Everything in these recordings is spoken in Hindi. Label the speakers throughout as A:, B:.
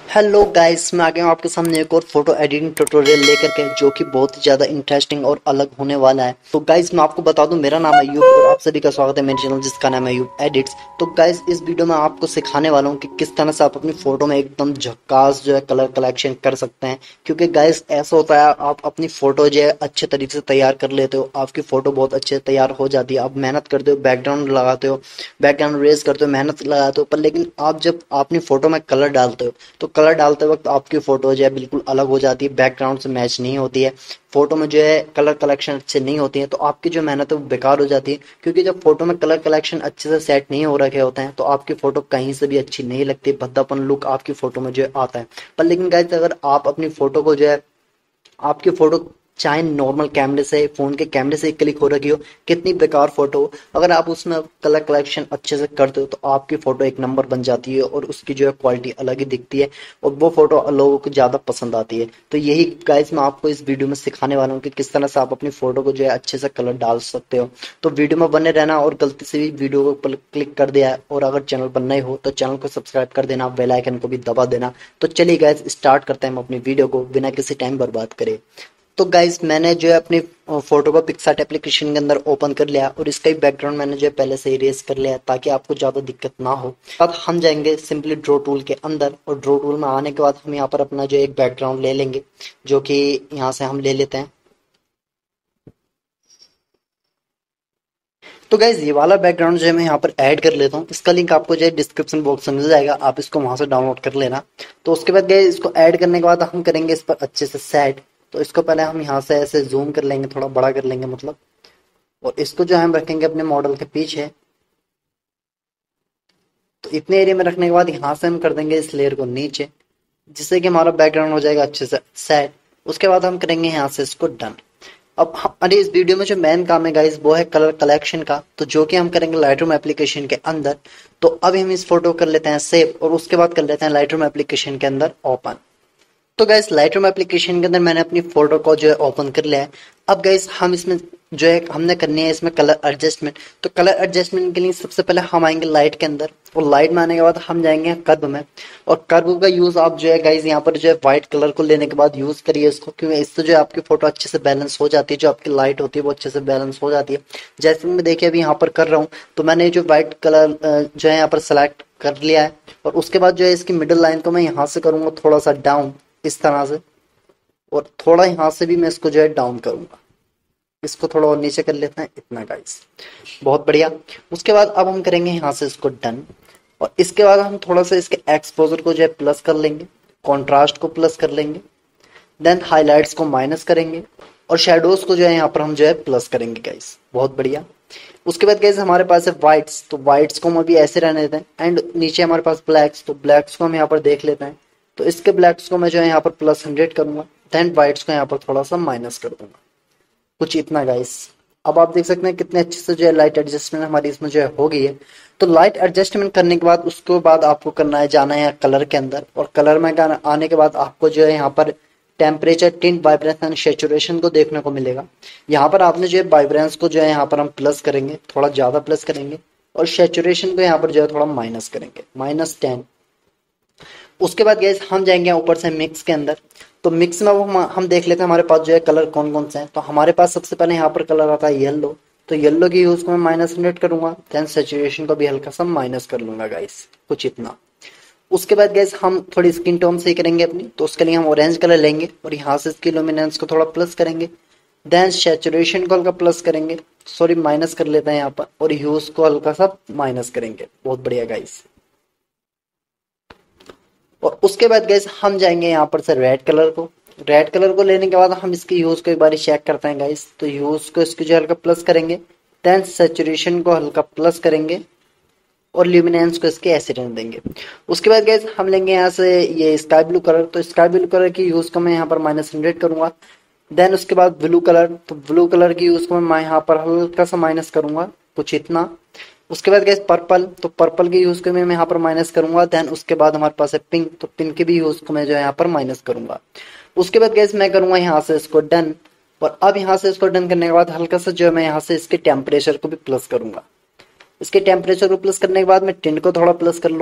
A: हेलो गाइस, मैं आ गया हूँ आपके सामने एक और फोटो एडिटिंग ट्यूटोरियल लेकर के जो कि बहुत ही ज़्यादा इंटरेस्टिंग और अलग होने वाला है। तो गाइस मैं आपको बता दूं, मेरा नाम है अयूब और आप सभी का स्वागत है मेरे चैनल जिसका नाम है अयूब एडिट्स। तो गाइस इस वीडियो में आपको सिखाने वाला हूँ कि किस तरह से आप अपनी फोटो में एकदम झक्कास जो है कलर कलेक्शन कर सकते हैं। क्योंकि गाइस ऐसा होता है, आप अपनी फोटो जो है अच्छे तरीके से तैयार कर लेते हो, आपकी फोटो बहुत अच्छे से तैयार हो जाती है, आप मेहनत करते हो, बैकग्राउंड लगाते हो, बैकग्राउंड रेज करते हो, मेहनत लगाते हो, पर लेकिन आप जब अपनी फोटो में कलर डालते हो तो कलर डालते वक्त आपकी फोटो जो है बिल्कुल अलग हो जाती है, बैकग्राउंड से मैच नहीं होती है, फोटो में जो है कलर कलेक्शन अच्छे नहीं होती है, तो आपकी जो मेहनत है वो बेकार हो जाती है। क्योंकि जब फोटो में कलर कलेक्शन अच्छे से सेट नहीं हो रखे होते हैं तो आपकी फोटो कहीं से भी अच्छी नहीं लगती, भद्दापन लुक आपकी फोटो में जो है आता है। पर लेकिन गाइस अगर आप अपनी फोटो को जो है, आपकी फोटो चाहे नॉर्मल कैमरे से, फोन के कैमरे से क्लिक हो रखी हो, कितनी बेकार फोटो हो, अगर आप उसमें कलर कलेक्शन अच्छे से करते हो तो आपकी फोटो एक नंबर बन जाती है और उसकी जो है क्वालिटी अलग ही दिखती है और वो फोटो लोगों को ज्यादा पसंद आती है। तो यही गाइस मैं आपको इस वीडियो में सिखाने वाला हूँ कि किस तरह से आप अपनी फोटो को जो है अच्छे से कलर डाल सकते हो। तो वीडियो में बने रहना और गलती से भी वीडियो को क्लिक कर दिया है और अगर चैनल पर नए हो तो चैनल को सब्सक्राइब कर देना, बेल आइकन को भी दबा देना। तो चलिए गाइस स्टार्ट करते हैं हम अपनी वीडियो को बिना किसी टाइम बर्बाद करे। तो गाइस मैंने जो है अपनी फोटो को पिक्सार्ट एप्लीकेशन के अंदर ओपन कर लिया और इसका ही बैकग्राउंड मैंने जो है पहले से इरेज कर लिया है ताकि आपको ज़्यादा दिक्कत ना हो। अब हम जाएंगे सिंपली ड्रॉ टूल के अंदर और ड्रॉ टूल में आने के बाद हम यहाँ पर अपना जो एक बैकग्राउंड ले लेंगे, जो कि यहाँ से हम ले लेते हैं। तो गाइज ये वाला बैकग्राउंड जो है मैं यहाँ पर ऐड कर लेता हूँ, इसका लिंक आपको जो है डिस्क्रिप्शन बॉक्स में मिल जाएगा, आप इसको वहां से डाउनलोड कर लेना। तो उसके बाद गाइज इसको ऐड करने के बाद हम करेंगे इस पर अच्छे से सेट। तो इसको पहले हम यहाँ से ऐसे जूम कर लेंगे, थोड़ा बड़ा कर लेंगे मतलब, और इसको जो है हम रखेंगे अपने मॉडल के पीछे। तो इतने एरिया में रखने के बाद यहाँ से हम कर देंगे इस लेयर को नीचे, जिससे कि हमारा बैकग्राउंड हो जाएगा अच्छे से सेट। उसके बाद हम करेंगे यहाँ से इसको डन। अब हमारे इस वीडियो में जो मेन काम है गाइस वो है कलर कलेक्शन का, तो जो कि हम करेंगे लाइटरूम एप्लीकेशन के अंदर। तो अभी हम इस फोटो कर लेते हैं सेव और उसके बाद कर लेते हैं लाइटरूम एप्लीकेशन के अंदर ओपन। तो गैस लाइटरूम एप्लीकेशन के अंदर मैंने अपनी फोटो को जो है ओपन कर लिया है। अब गैस हम इसमें जो है हमने करनी है इसमें कलर एडजस्टमेंट। तो कलर एडजस्टमेंट के लिए सबसे पहले हम आएंगे लाइट के अंदर और लाइट में आने के बाद हम जाएंगे कर्व में। और कर्व का यूज आप जो है गाइस यहाँ पर जो है व्हाइट कलर को लेने के बाद यूज करिए इसको, क्योंकि इससे जो है आपकी फोटो अच्छे से बैलेंस हो जाती है, जो आपकी लाइट होती है वो अच्छे से बैलेंस हो जाती है। जैसे मैं देखिए अभी यहाँ पर कर रहा हूँ तो मैंने जो व्हाइट कलर जो है यहाँ पर सेलेक्ट कर लिया है और उसके बाद जो है इसकी मिडिल लाइन को मैं यहाँ से करूंगा थोड़ा सा डाउन इस तरह से, और थोड़ा यहाँ से भी मैं इसको जो है डाउन करूंगा, इसको थोड़ा और नीचे कर लेते हैं, इतना गाइस। बहुत बढ़िया। उसके बाद अब हम करेंगे यहाँ से इसको डन और इसके बाद हम थोड़ा सा इसके एक्सपोजर को जो है प्लस कर लेंगे, कॉन्ट्रास्ट को प्लस कर लेंगे, देन हाइलाइट्स को माइनस करेंगे और शेडोज को जो है यहाँ पर हम जो है प्लस करेंगे गाइस। बहुत बढ़िया। उसके बाद गाइस हमारे पास है व्हाइट्स, तो व्हाइट्स को हम अभी ऐसे रहने देते हैं एंड नीचे हमारे पास ब्लैक्स, तो ब्लैक्स को हम यहाँ पर देख लेते हैं। तो इसके ब्लैक्स को मैं जो है यहाँ पर +100 करूंगा, देन व्हाइट्स को यहाँ पर थोड़ा सा माइनस कर दूंगा, कुछ इतना गाइस। अब आप देख सकते हैं कितने अच्छे से जो है लाइट एडजस्टमेंट हमारी इसमें जो है हो गई है। तो लाइट एडजस्टमेंट करने के बाद उसके बाद आपको करना है, जाना है कलर के अंदर और कलर में आने के बाद आपको जो है यहाँ पर टेम्परेचर, टिंट, वाइब्रेशन, सेचुरेशन को देखने को मिलेगा। यहाँ पर आपने जो है वाइब्रेंस को जो है यहाँ पर हम प्लस करेंगे, थोड़ा ज्यादा प्लस करेंगे और सेचुरेशन को यहाँ पर जो है थोड़ा माइनस करेंगे, -10। उसके बाद गैस हम जाएंगे ऊपर से मिक्स के अंदर। तो मिक्स में वो हम देख लेते हैं हमारे पास जो है कलर कौन कौन से हैं। तो हमारे पास सबसे पहले यहाँ पर कलर आता है येलो, तो येलो की यूज को मैं -100 करूंगा, देन सेचुरेशन को भी हल्का सा माइनस कर लूंगा गाइस, कुछ इतना। उसके बाद गैस हम थोड़ी स्किन टोन सही करेंगे अपनी, तो उसके लिए हम ऑरेंज कलर लेंगे और यहाँ से इसकी लुमिनेंस को थोड़ा प्लस करेंगे, देन सेचुरेशन को हल्का प्लस करेंगे, सॉरी माइनस कर लेते हैं यहाँ पर, और ह्यूज को हल्का सा माइनस करेंगे। बहुत बढ़िया गाइस। और उसके बाद गैस हम जाएंगे यहाँ पर से रेड कलर को। रेड कलर को लेने के बाद हम इसकी ह्यूज को एक बार चेक करते हैं गाइस। तो ह्यूज को इसकी जो हल्का प्लस करेंगे, देन सेचुरेशन को हल्का प्लस करेंगे और ल्यूमिनेंस को इसके ऐसे रहने देंगे। उसके बाद गैस हम लेंगे यहाँ से ये स्काई ब्लू कलर। तो स्काई ब्लू कलर की यूज को मैं यहाँ पर -100 करूंगा। देन उसके बाद ब्लू कलर, तो ब्लू कलर की यूज को मैं यहाँ पर हल्का सा माइनस करूंगा, कुछ इतना। उसके बाद गैस पर्पल, तो पर्पल की यूज को मैं यहाँ पर माइनस करूंगा। देन उसके बाद हमारे पास है पिंक, तो पिंक की भी यूज को मैं जो है यहाँ पर माइनस करूंगा। उसके बाद गैस मैं करूंगा यहाँ से इसको डन। और अब यहाँ से इसको डन करने के बाद हल्का सा जो है मैं यहाँ से इसके टेम्परेचर को भी प्लस करूंगा। इसके टेम्परेचर को प्लस करने के बाद मैं टिंट को थोड़ा प्लस कर लूंगा,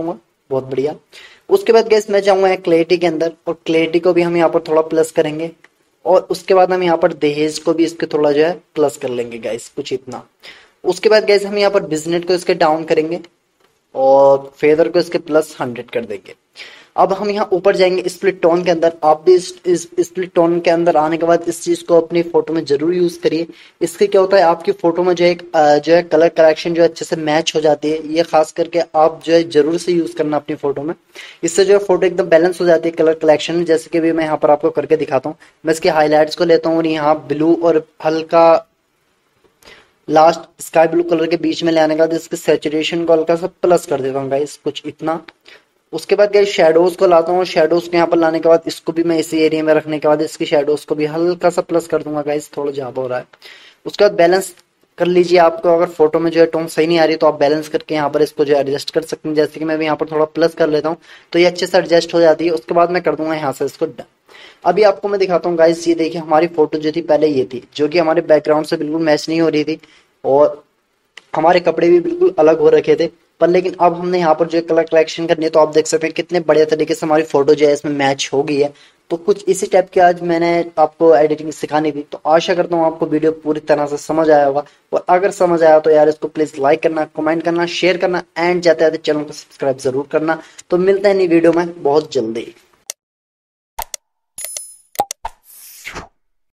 A: बहुत बढ़िया। उसके बाद गैस मैं जाऊंगा क्लैरिटी के अंदर, और क्लैरिटी को भी हम यहाँ पर थोड़ा प्लस करेंगे, और उसके बाद हम यहाँ पर दहेज को भी इसके थोड़ा जो है प्लस कर लेंगे गाइस, कुछ इतना। उसके बाद गैस हम यहाँ पर बिजनेट को इसके डाउन करेंगे, और फेदर को इसके +100 कर देंगे। अब हम यहाँ ऊपर जाएंगे स्प्लिट टोन के अंदर। आप भी इस स्प्लिट टोन के अंदर आने के बाद इस चीज को अपनी फोटो में जरूर यूज करिए। इससे क्या होता है, आपकी फोटो में जो एक जो है कलर करेक्शन जो अच्छे से मैच हो जाती है। ये खास करके आप जो है जरूर से यूज करना अपनी फोटो में। इससे जो है फोटो एकदम बैलेंस हो जाती है कलर कलेक्शन में। जैसे कि भी मैं यहाँ पर आपको करके दिखाता हूँ। मैं इसके हाईलाइट्स को लेता हूँ और यहाँ ब्लू और हल्का लास्ट स्काई ब्लू कलर के बीच में ले आने के बाद इसके सैचुरेशन को हल्का सा प्लस कर देता हूँ गाइस, कुछ इतना। उसके बाद गाइस शेडोज को लाता हूँ, और शेडोज को यहाँ पर लाने के बाद इसको भी मैं इसी एरिया में रखने के बाद इसकी शेडोज को भी हल्का सा प्लस कर दूंगा गाइस, थोड़ा ज्यादा हो रहा है। उसके बाद बैलेंस कर लीजिए। आपको अगर फोटो में जो है टोन सही नहीं आ रही तो आप बैलेंस करके यहाँ पर इसको जो है एडजस्ट कर सकते हैं। जैसे कि मैं भी यहाँ पर थोड़ा प्लस कर लेता हूँ तो ये अच्छे से एडजस्ट हो जाती है। उसके बाद मैं कर दूंगा यहाँ से इसको डन। अभी आपको मैं दिखाता हूँ गाइस, ये देखिए हमारी फोटो जो थी पहले ये थी, जो कि हमारे बैकग्राउंड से बिल्कुल मैच नहीं हो रही थी, और हमारे कपड़े भी बिल्कुल अलग हो रखे थे। पर लेकिन अब हमने यहाँ पर जो कलर कलेक्शन करनी है तो आप देख सकते हैं कितने बढ़िया तरीके से हमारी फोटो जो है इसमें मैच हो गई है। तो कुछ इसी टाइप की आज मैंने आपको एडिटिंग सिखानी थी। तो आशा करता हूँ आपको वीडियो पूरी तरह से समझ आया होगा, और अगर समझ आया तो यार इसको प्लीज लाइक करना, कमेंट करना, शेयर करना, एंड जाते जाते चैनल को सब्सक्राइब जरूर करना। तो मिलते हैं नई वीडियो में बहुत जल्दी।